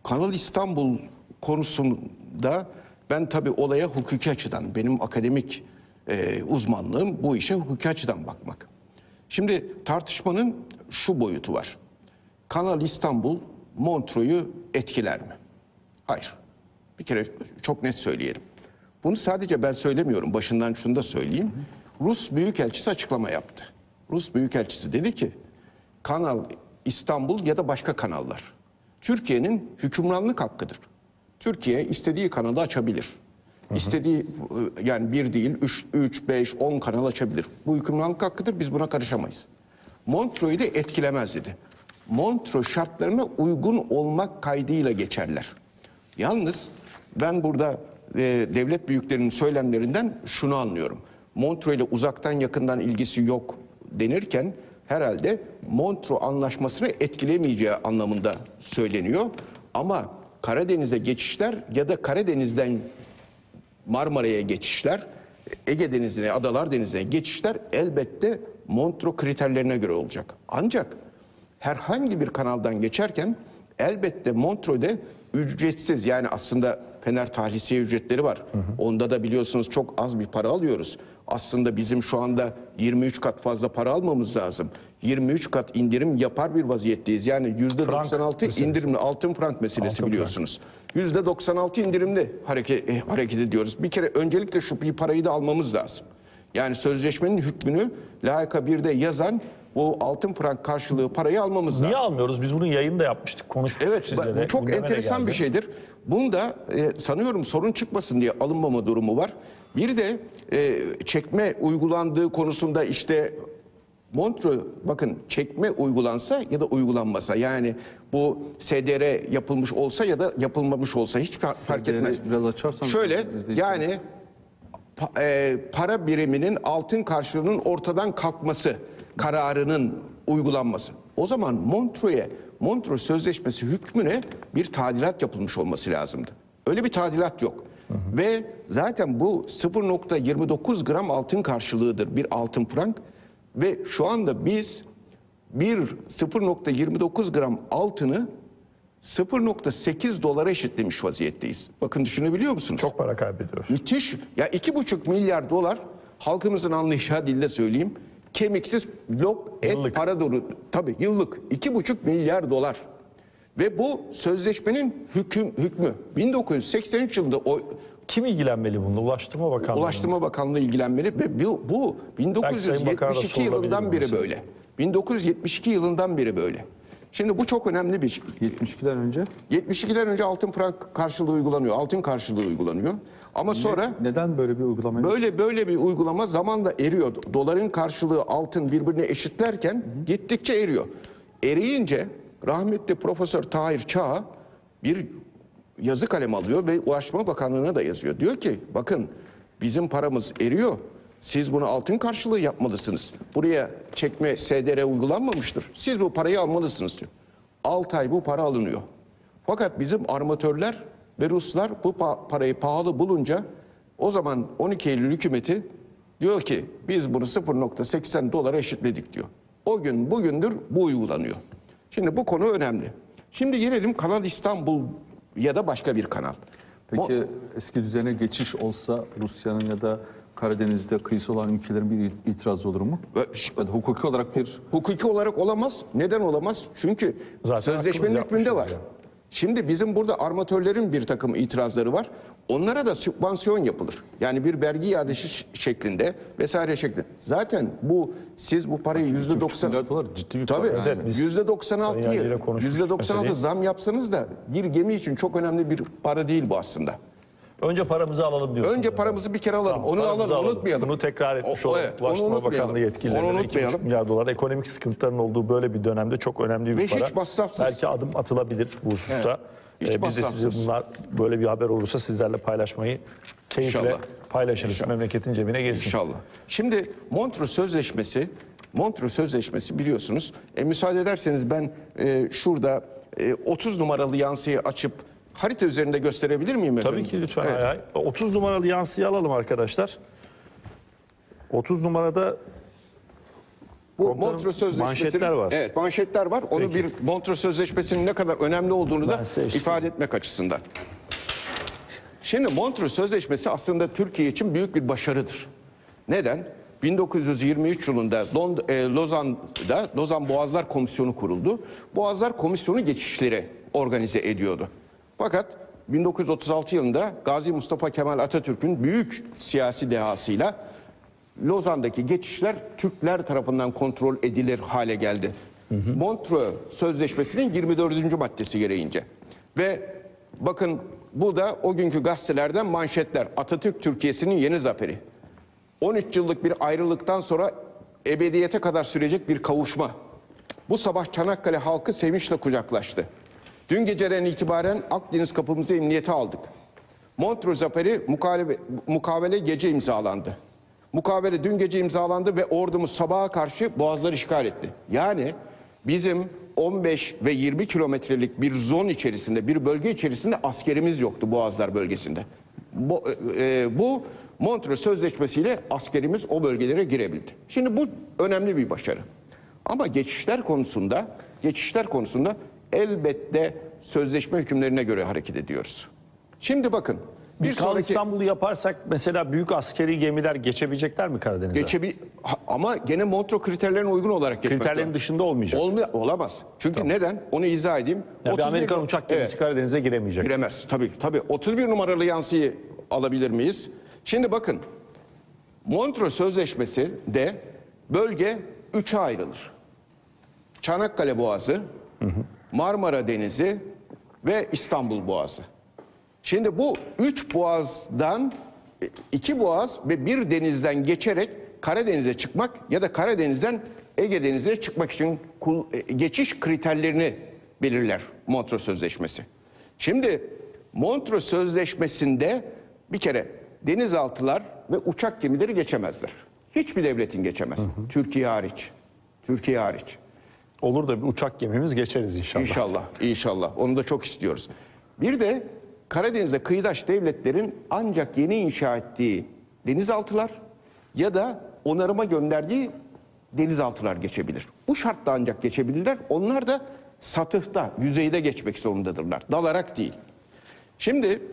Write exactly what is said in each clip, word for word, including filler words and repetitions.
Kanal İstanbul konusunda ben tabii olaya hukuki açıdan, benim akademik e, uzmanlığım bu işe hukuki açıdan bakmak. Şimdi tartışmanın şu boyutu var. Kanal İstanbul Montreux'u etkiler mi? Hayır. Bir kere çok net söyleyelim. Bunu sadece ben söylemiyorum. Başından şunu da söyleyeyim. Rus Büyükelçisi açıklama yaptı. Rus Büyükelçisi dedi ki Kanal İstanbul ya da başka kanallar Türkiye'nin hükümranlık hakkıdır. Türkiye istediği kanalı açabilir. Hı hı. İstediği yani bir değil üç, üç, beş, on kanal açabilir. Bu hükümranlık hakkıdır. Biz buna karışamayız. Montreux'u de etkilemez dedi. Montreux şartlarına uygun olmak kaydıyla geçerler. Yalnız ben burada e, devlet büyüklerinin söylemlerinden şunu anlıyorum. Montreux ile uzaktan yakından ilgisi yok denirken herhalde Montreux anlaşmasını etkilemeyeceği anlamında söyleniyor. Ama Karadeniz'e geçişler ya da Karadeniz'den Marmara'ya geçişler, Ege Denizi'ne, Adalar Denizi'ne geçişler elbette Montreux kriterlerine göre olacak. Ancak herhangi bir kanaldan geçerken elbette Montreux'de ücretsiz, yani aslında Fener tahlisiye ücretleri var. Hı hı. Onda da biliyorsunuz çok az bir para alıyoruz. Aslında bizim şu anda yirmi üç kat fazla para almamız lazım. yirmi üç kat indirim yapar bir vaziyetteyiz. Yani yüzde doksan altı indirimli altın frank meselesi altın biliyorsunuz. yüzde doksan altı indirimli hareket, eh, hareket ediyoruz. Bir kere öncelikle şu bir parayı da almamız lazım. Yani sözleşmenin hükmünü layıka birde yazan o altın frank karşılığı parayı almamız Niye lazım. Niye almıyoruz? Biz bunu yayında yapmıştık, konuştuk. Evet, bu çok enteresan bir şeydir. Bunda e, sanıyorum sorun çıkmasın diye alınmama durumu var. Bir de e, çekme uygulandığı konusunda işte Montreux, bakın çekme uygulansa ya da uygulanmasa, yani bu S D R yapılmış olsa ya da yapılmamış olsa hiç fark etmez. Biraz açarsan şöyle yani pa, e, para biriminin altın karşılığının ortadan kalkması kararının uygulanması. O zaman Montreux'e, Montreux Sözleşmesi hükmüne bir tadilat yapılmış olması lazımdı. Öyle bir tadilat yok. Hı hı. Ve zaten bu sıfır nokta yirmi dokuz gram altın karşılığıdır bir altın frank. Ve şu anda biz bir sıfır nokta yirmi dokuz gram altını sıfır nokta sekiz dolara eşitlemiş vaziyetteyiz. Bakın düşünebiliyor musunuz? Çok para kaybediyoruz. Müthiş. Ya iki buçuk milyar dolar, halkımızın anlayacağı dilde söyleyeyim, kemiksiz lop et yıllık para doğru. Tabii yıllık iki buçuk milyar dolar. Ve bu sözleşmenin hüküm, hükmü bin dokuz yüz seksen üç yılında o kim ilgilenmeli bununla? Ulaştırma Bakanlığı. Ulaştırma Bakanlığı ilgilenmeli ve bu, bu bin dokuz yüz yetmiş iki yılından beri böyle. bin dokuz yüz yetmiş iki yılından beri böyle. Şimdi bu çok önemli bir şey. yetmiş ikiden önce? yetmiş ikiden önce altın frank karşılığı uygulanıyor. Altın karşılığı uygulanıyor. Ama sonra ne, neden böyle bir uygulama? Böyle böyle bir uygulama zamanla eriyor. Doların karşılığı altın birbirine eşitlerken hı. gittikçe eriyor. Eriyince rahmetli Profesör Tahir Çağ bir yazı kalem alıyor ve Ulaştırma Bakanlığı'na da yazıyor. Diyor ki bakın bizim paramız eriyor. Siz bunu altın karşılığı yapmalısınız. Buraya çekme S D R uygulanmamıştır. Siz bu parayı almalısınız diyor. altı ay bu para alınıyor. Fakat bizim armatörler ve Ruslar bu parayı pahalı bulunca o zaman on iki Eylül hükümeti diyor ki biz bunu sıfır nokta seksen dolara eşitledik diyor. O gün bugündür bu uygulanıyor. Şimdi bu konu önemli. Şimdi gelelim Kanal İstanbul ya da başka bir kanal. Peki Mo eski düzene geçiş olsa Rusya'nın ya da Karadeniz'de kıyısı olan ülkelerin bir itirazı olur mu? Yani hukuki olarak bir... Hukuki olarak olamaz. Neden olamaz? Çünkü zaten sözleşmenin hükmünde var. Ya. Şimdi bizim burada armatörlerin bir takım itirazları var. Onlara da sübvansiyon yapılır. Yani bir vergi iadesi şeklinde vesaire şeklinde. Zaten bu siz bu parayı yüzde doksan ciddi bir tabii para. Yani. yüzde doksan altıyı yüzde doksan altı zam yapsanız da bir gemi için çok önemli bir para değil bu aslında. Önce paramızı alalım diyorsunuz. Önce paramızı bir kere alalım. Tamam, onu alalım, alalım, unutmayalım. Bunu tekrar etmiş o, olalım. Evet, Ulaştırma Bakanlığı yetkililerine iki buçuk milyar dolar ekonomik sıkıntıların olduğu böyle bir dönemde çok önemli bir Ve para. hiç masrafsız. Belki adım atılabilir bu hususta. Evet, ee, biz de size bunlar böyle bir haber olursa sizlerle paylaşmayı keyifle İnşallah. paylaşırız. İnşallah. Memleketin cebine gelsin. İnşallah. Şimdi Montreux Sözleşmesi, Montreux Sözleşmesi biliyorsunuz. E, müsaade ederseniz ben e, şurada e, otuz numaralı yansıyı açıp harita üzerinde gösterebilir miyim efendim? Tabii ki lütfen. Evet. Hay hay. otuz numaralı yansıyı alalım arkadaşlar. otuz numarada Bu Komutanım, Montreux Sözleşmesi'nin manşetler var. Evet, manşetler var. Onu Peki. bir Montreux Sözleşmesi'nin ne kadar önemli olduğunu da Ben size eşlik ifade etmek açısından. Şimdi Montreux Sözleşmesi aslında Türkiye için büyük bir başarıdır. Neden? bin dokuz yüz yirmi üç yılında Lond e, Lozan'da Lozan Boğazlar Komisyonu kuruldu. Boğazlar Komisyonu geçişleri organize ediyordu. Fakat bin dokuz yüz otuz altı yılında Gazi Mustafa Kemal Atatürk'ün büyük siyasi dehasıyla Lozan'daki geçişler Türkler tarafından kontrol edilir hale geldi. Hı hı. Montreux Sözleşmesi'nin yirmi dördüncü maddesi gereğince. Ve bakın bu da o günkü gazetelerden manşetler. Atatürk Türkiye'sinin yeni zaferi. on üç yıllık bir ayrılıktan sonra ebediyete kadar sürecek bir kavuşma. Bu sabah Çanakkale halkı sevinçle kucaklaştı. Dün geceden itibaren Akdeniz kapımızı emniyete aldık. Montreux zaferi mukavele, mukavele gece imzalandı. Mukavele dün gece imzalandı ve ordumuz sabaha karşı boğazları işgal etti. Yani bizim on beş ve yirmi kilometrelik bir zon içerisinde, bir bölge içerisinde askerimiz yoktu Boğazlar bölgesinde. Bu, e, bu Montreux Sözleşmesi'yle askerimiz o bölgelere girebildi. Şimdi bu önemli bir başarı. Ama geçişler konusunda, geçişler konusunda elbette sözleşme hükümlerine göre hareket ediyoruz. Şimdi bakın. Bir Biz Kanal sonraki İstanbul'u yaparsak mesela büyük askeri gemiler geçebilecekler mi Karadeniz'e? geçebil Ha- ama gene Montreux kriterlerine uygun olarak geçmek Kriterlerin lazım. dışında olmayacak. Olmay olamaz. Çünkü neden? Onu izah edeyim. Ya bir otuz bir Amerikan uçak gemisi Evet, Karadeniz'e giremeyecek. giremez. Tabii tabii. otuz bir numaralı yansıyı alabilir miyiz? Şimdi bakın. Montreux Sözleşmesi de bölge üçe ayrılır. Çanakkale Boğazı, hı hı. Marmara Denizi ve İstanbul Boğazı. Şimdi bu üç boğazdan iki boğaz ve bir denizden geçerek Karadeniz'e çıkmak ya da Karadeniz'den Ege Denizi'ne çıkmak için geçiş kriterlerini belirler Montreux Sözleşmesi. Şimdi Montreux Sözleşmesi'nde bir kere denizaltılar ve uçak gemileri geçemezler. Hiçbir devletin geçemez. Hı hı. Türkiye hariç. Türkiye hariç. Olur da bir uçak gemimiz geçeriz inşallah. İnşallah, inşallah. Onu da çok istiyoruz. Bir de Karadeniz'de kıyıdaş devletlerin ancak yeni inşa ettiği denizaltılar ya da onarıma gönderdiği denizaltılar geçebilir. Bu şartta ancak geçebilirler. Onlar da satıhta, yüzeyde geçmek zorundadırlar. Dalarak değil. Şimdi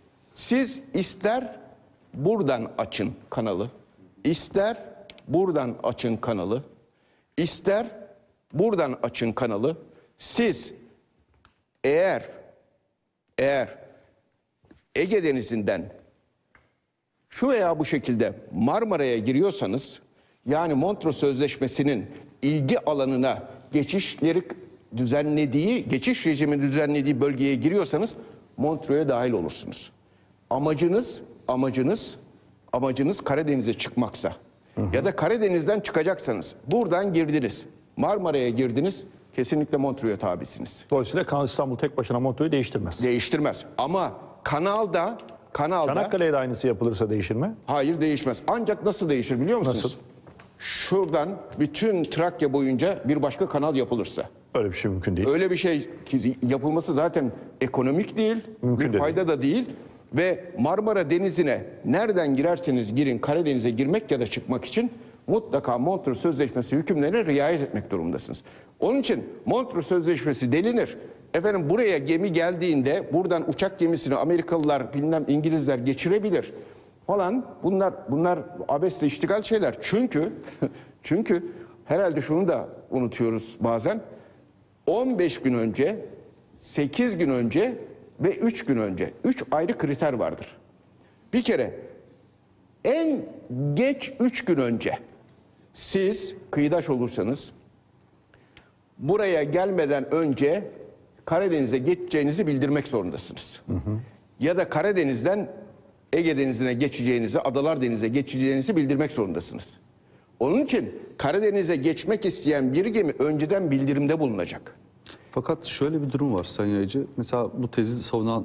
siz ister buradan açın kanalı, ister buradan açın kanalı, ister buradan açın kanalı. Siz eğer eğer Ege Denizi'nden şu veya bu şekilde Marmara'ya giriyorsanız, yani Montreux Sözleşmesi'nin ilgi alanına geçişleri düzenlediği, geçiş rejimi düzenlediği bölgeye giriyorsanız Montreux'e dahil olursunuz. Amacınız, amacınız, amacınız Karadeniz'e çıkmaksa hı hı. ya da Karadeniz'den çıkacaksanız buradan girdiniz, Marmara'ya girdiniz, kesinlikle Montreux'e tabisiniz. Dolayısıyla Kanal İstanbul tek başına Montreux'u değiştirmez. Değiştirmez. Ama kanalda, kanalda... Çanakkale'ye de aynısı yapılırsa değişir mi? Hayır, değişmez. Ancak nasıl değişir biliyor musunuz? Nasıl? Şuradan bütün Trakya boyunca bir başka kanal yapılırsa. Öyle bir şey mümkün değil. Öyle bir şey ki yapılması zaten ekonomik değil, Mümkün bir değil. fayda da değil. Ve Marmara Denizi'ne nereden girerseniz girin Karadeniz'e girmek ya da çıkmak için mutlaka Montreux Sözleşmesi hükümlerine riayet etmek durumundasınız. Onun için Montreux Sözleşmesi delinir. Efendim buraya gemi geldiğinde buradan uçak gemisini Amerikalılar, bilmem İngilizler geçirebilir falan. Bunlar bunlar abesle iştigal şeyler. Çünkü çünkü herhalde şunu da unutuyoruz bazen. on beş gün önce, sekiz gün önce ve üç gün önce üç ayrı kriter vardır. Bir kere en geç üç gün önce siz kıyıdaş olursanız buraya gelmeden önce Karadeniz'e geçeceğinizi bildirmek zorundasınız. Hı hı. Ya da Karadeniz'den Ege Denizi'ne geçeceğinizi, Adalar Denizi'ne geçeceğinizi bildirmek zorundasınız. Onun için Karadeniz'e geçmek isteyen bir gemi önceden bildirimde bulunacak. Fakat şöyle bir durum var Sayın Yaycı. Mesela bu tezi savunan